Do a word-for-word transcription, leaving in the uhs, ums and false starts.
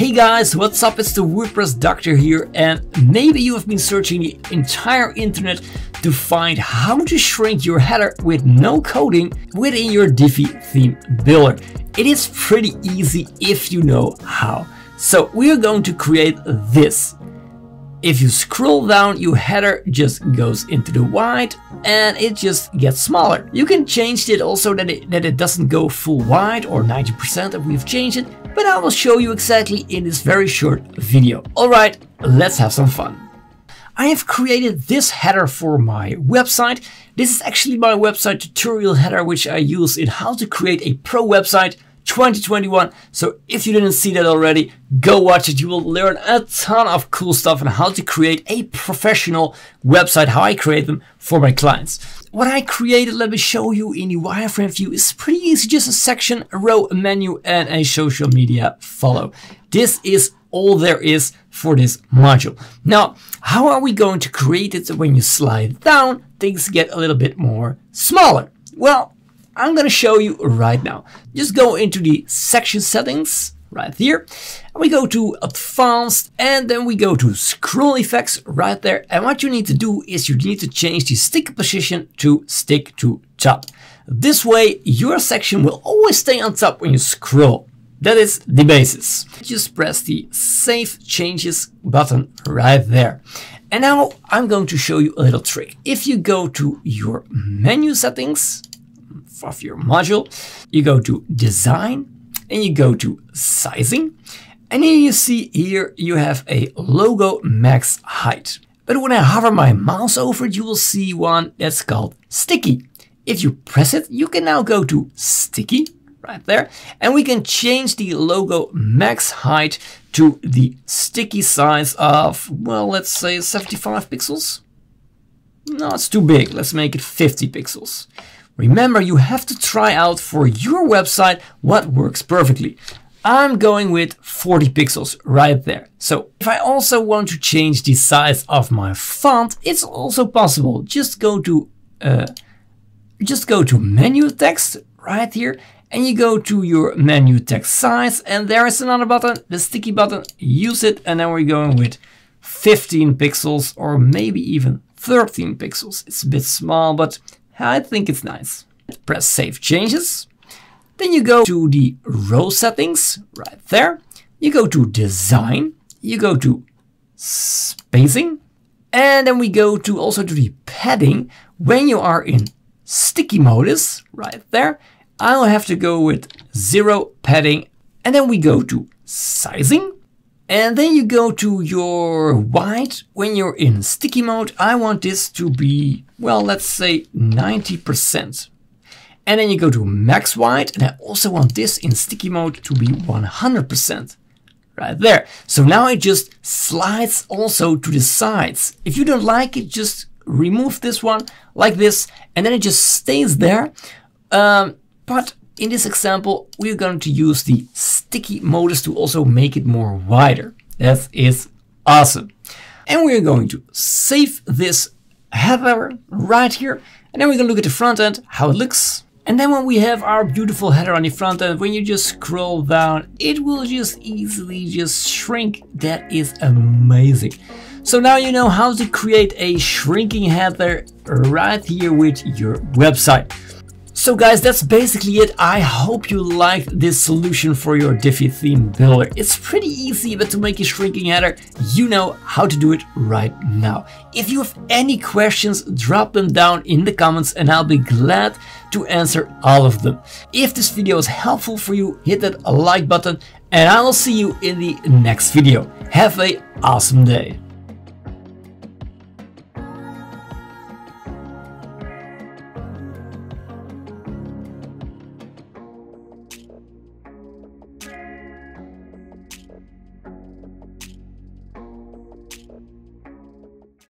Hey guys, what's up? It's the WordPress Doctor here, and maybe you have been searching the entire internet to find how to shrink your header with no coding within your Divi theme builder. It is pretty easy if you know how. So we are going to create this. If you scroll down, your header just goes into the wide and it just gets smaller. You can change it also that it, that it doesn't go full wide or ninety percent if we've changed it, but I will show you exactly in this very short video. Alright, let's have some fun. I have created this header for my website. This is actually my website tutorial header which I use in how to create a pro website twenty twenty-one. So if you didn't see that already, go watch it. You will learn a ton of cool stuff on how to create a professional website, how I create them for my clients. What I created, let me show you in the wireframe view, is pretty easy. Just a section, a row, a menu, and a social media follow. This is all there is for this module. Now, how are we going to create it? So when you slide down, things get a little bit more smaller. Well, I'm going to show you right now. Just go into the section settings right here, and we go to advanced, and then we go to scroll effects right there. And what you need to do is you need to change the stick position to stick to top. This way your section will always stay on top when you scroll. That is the basis. Just press the save changes button right there. And now I'm going to show you a little trick. If you go to your menu settings of your module, you go to design and you go to sizing, and then you see here you have a logo max height. But when I hover my mouse over it, you will see one that's called sticky. If you press it, you can now go to sticky right there, and we can change the logo max height to the sticky size of, well, let's say seventy-five pixels. No, it's too big. Let's make it fifty pixels. Remember, you have to try out for your website what works perfectly. I'm going with forty pixels right there. So if I also want to change the size of my font, it's also possible. Just go to uh, just go to menu text right here, and you go to your menu text size, and there is another button, the sticky button. Use it, and then we're going with fifteen pixels or maybe even thirteen pixels. It's a bit small, but I think it's nice. Press save changes. Then you go to the row settings right there. You go to design. You go to spacing. And then we go to also to the padding. When you are in sticky modus right there, I'll have to go with zero padding. And then we go to sizing. And then you go to your wide. When you're in sticky mode, I want this to be, well, let's say ninety percent. And then you go to max wide, and I also want this in sticky mode to be one hundred percent. Right there. So now it just slides also to the sides. If you don't like it, just remove this one like this, and then it just stays there. Um, but in this example, we're going to use the sticky modus to also make it more wider. That is awesome. And we're going to save this header right here. And then we're going to look at the front end, how it looks. And then when we have our beautiful header on the front end, when you just scroll down, it will just easily just shrink. That is amazing. So now you know how to create a shrinking header right here with your website. So guys, that's basically it. I hope you liked this solution for your Divi theme builder. It's pretty easy, but to make a shrinking header, you know how to do it right now. If you have any questions, drop them down in the comments and I'll be glad to answer all of them. If this video is helpful for you, hit that like button and I will see you in the next video. Have an awesome day.